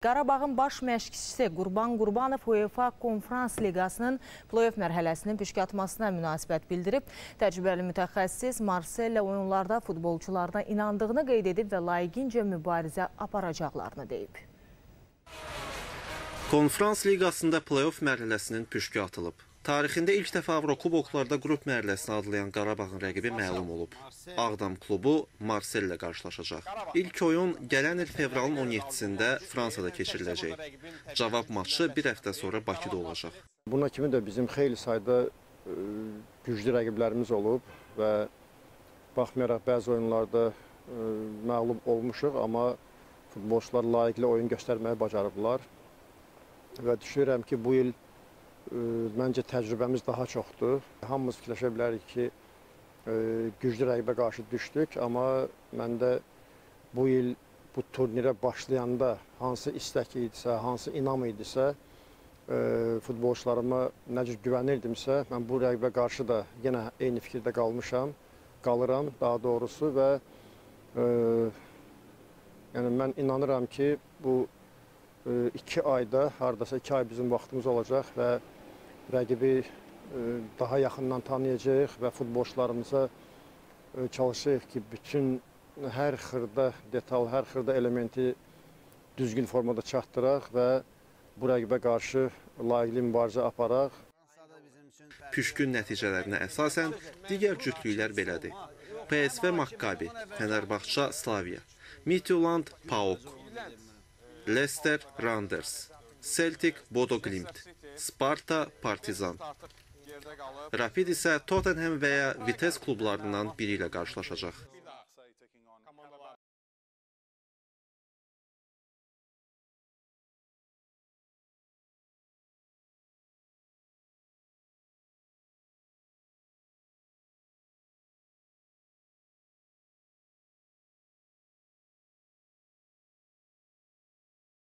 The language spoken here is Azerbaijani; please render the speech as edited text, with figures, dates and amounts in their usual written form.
Qarabağın baş məşqçisi Qurban Qurbanov UEFA Konferans Liqasının play-off mərhələsinin püşkatmasına münasibət bildirib. Təcrübəli mütəxəssis Marsellə oyunlarda futbolçularına inandığını qeyd edib və layiqincə mübarizə aparacaqlarını deyib. Konferans Liqasında play-off mərhələsinin püşkü atılıb. Tarixində ilk dəfə Avrokuboklarda qrup mərhələsini adlayan Qarabağın rəqibi məlum olub. Ağdam klubu Marsel ilə qarşılaşacaq. İlk oyun gələn il fevralın 17-sində Fransada keçiriləcək. Cavab maçı bir həftə sonra Bakıda olacaq. Buna kimi də bizim xeyli sayda güclü rəqiblərimiz olub və baxmayaraq bəzi oyunlarda məğlub olmuşuq, amma futbolçular layiqli oyun göstərməyi bacarıblar. Və düşünürəm ki, bu il məncə təcrübəmiz daha çoxdur. Hamımız fikirləşə bilərik ki, güclü rəqibə qarşı düşdük, amma məndə bu il bu turnirə başlayanda hansı istək idisə, hansı inam idisə, futbolçularıma nə cür güvənirdimsə, mən bu rəqibə qarşı da yenə eyni fikirdə qalıram daha doğrusu və yəni mən inanıram ki, bu 2 ayda, hardasa 2 ay bizim vaxtımız olacaq və rəqibi daha yaxından tanıyacaq və futbolçularımıza çalışacaq ki, bütün hər xırda detal, hər xırda elementi düzgün formada çatdıraq və bu rəqibə qarşı layiqli mübarizə aparaq. Püşkün nəticələrinə əsasən digər cütlüklər belədir. PSV Makkabi, Fenerbahçe Slavia, Midtjylland PAOK, Leicester Randers, Celtic Bodo Glimt, Sparta Partizan. Rapid isə Tottenham və ya Vitesse klublarından biri ilə qarşılaşacaq.